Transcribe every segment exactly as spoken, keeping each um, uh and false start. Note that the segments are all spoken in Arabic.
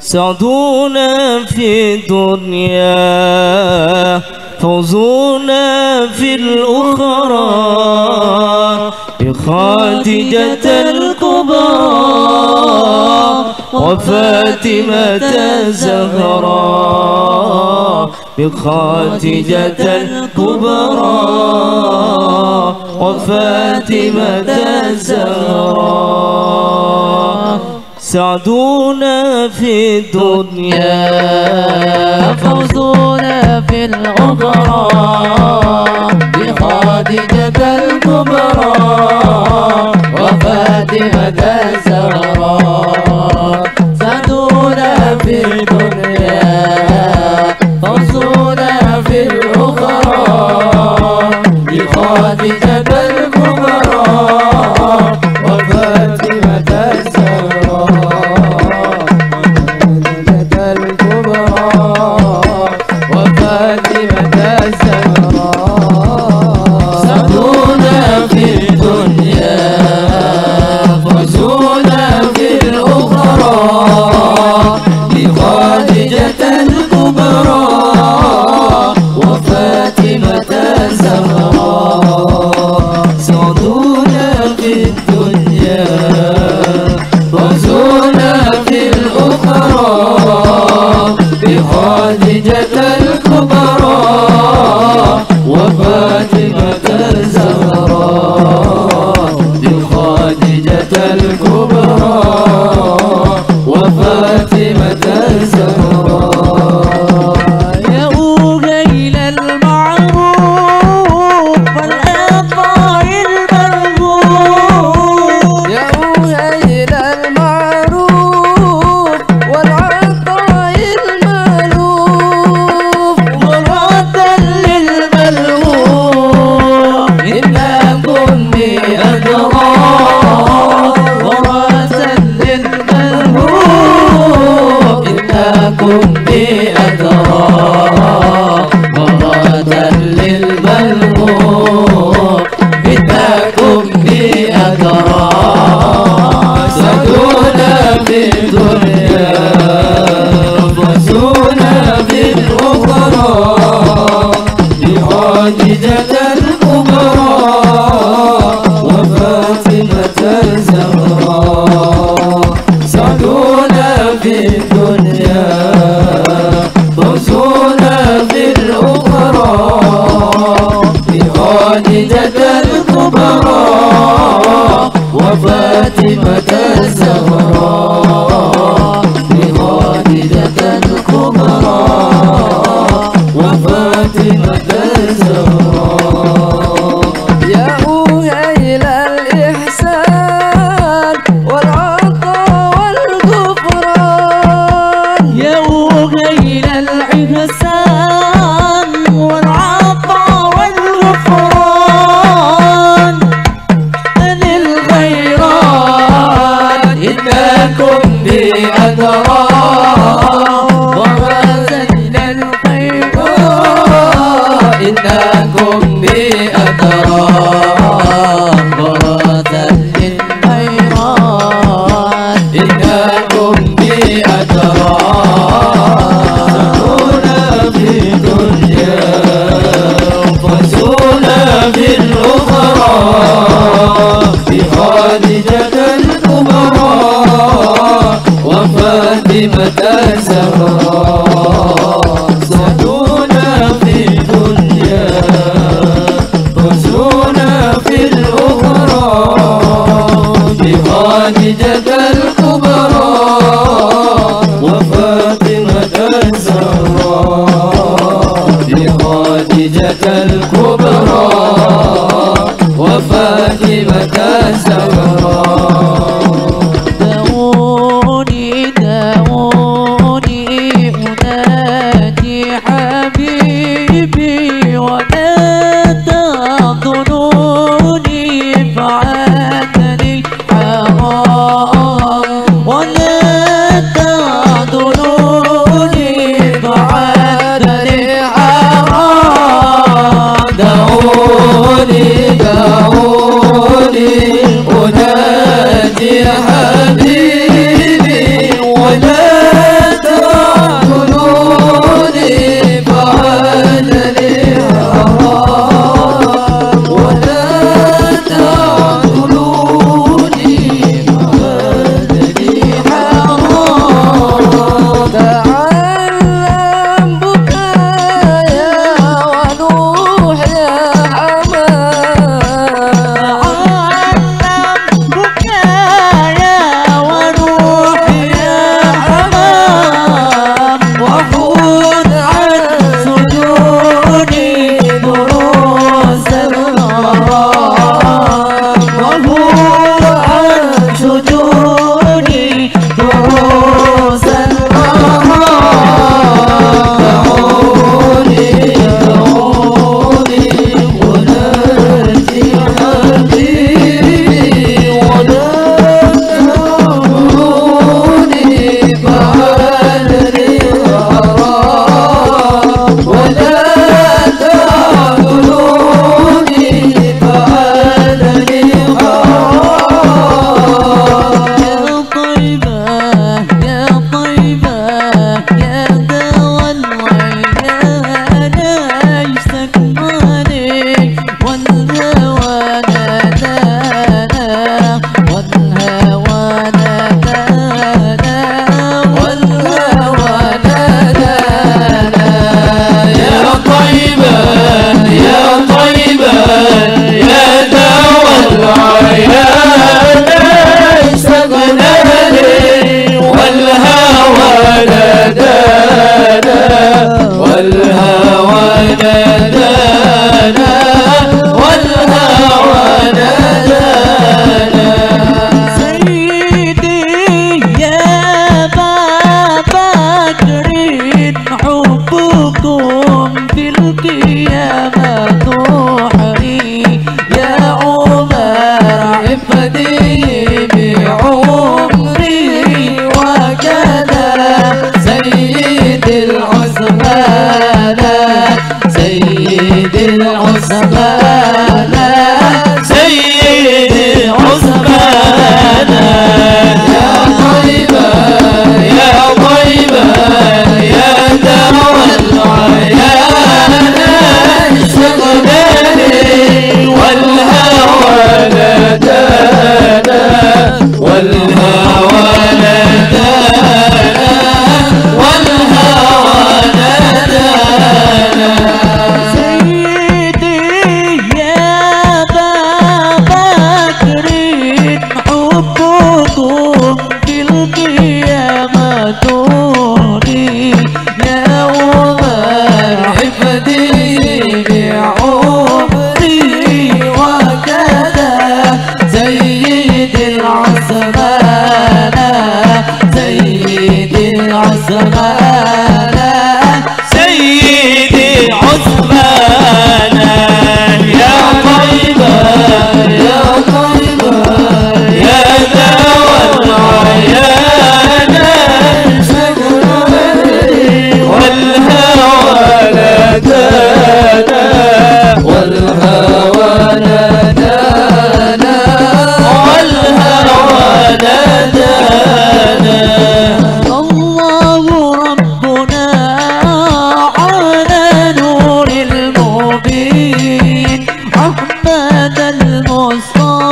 سعدونا في الدنيا فوزونا في الأخرى بخادجة الكبرى وفاطمة الزهراء بخادجة الكبرى وفاطمة الزهراء سعدونا في الدنيا فوزونا في الأخرى بخادجة الكبرى وفاطمة الزهراء سعدونا في الدنيا فوزونا في الأخرى بخادجة الكبرى وفاطمة دعوني دعوني أنادي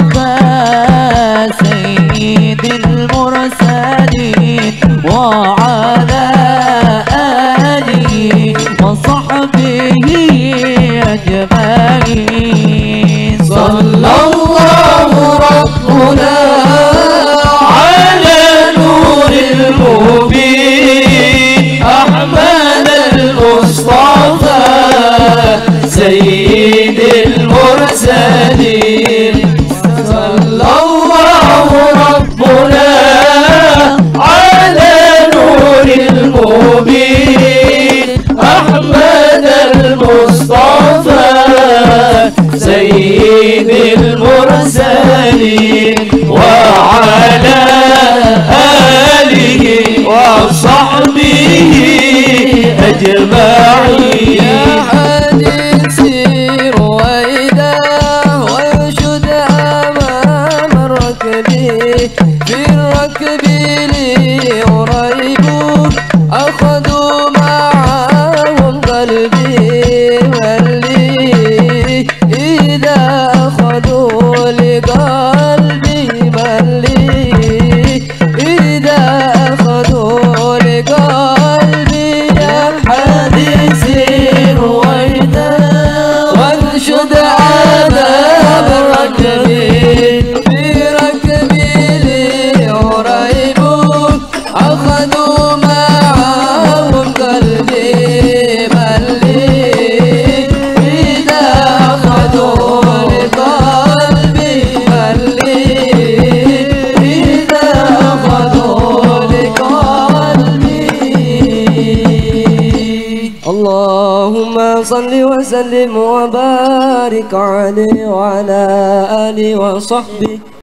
المصطفى سيد المرسلين وعلى آله وصحبه أجمعين. صلى الله ربنا على نور المبين أحمد المصطفى سيد المرسلين. صلى الله ربنا على نور المبين أحمد المصطفى سيد المرسلين وعلى آله وصحبه أجمعين. يا حديثي رويدا وانشد أمام الركب في الركب لي قريب أخذوا معهم قلبي واللي إذا أخذوا لقلبي ملي إذا أخذوا لقلبي يا حديثي رويدا وانشد عذاب الركب في ركبي لي قريب أخذوا معهم قلبي ملي إذا أخذوا لقلبي ملي إذا أخذوا لقلبي. اللهم صل وسلم وبارك عليه وعلى آله وصحبه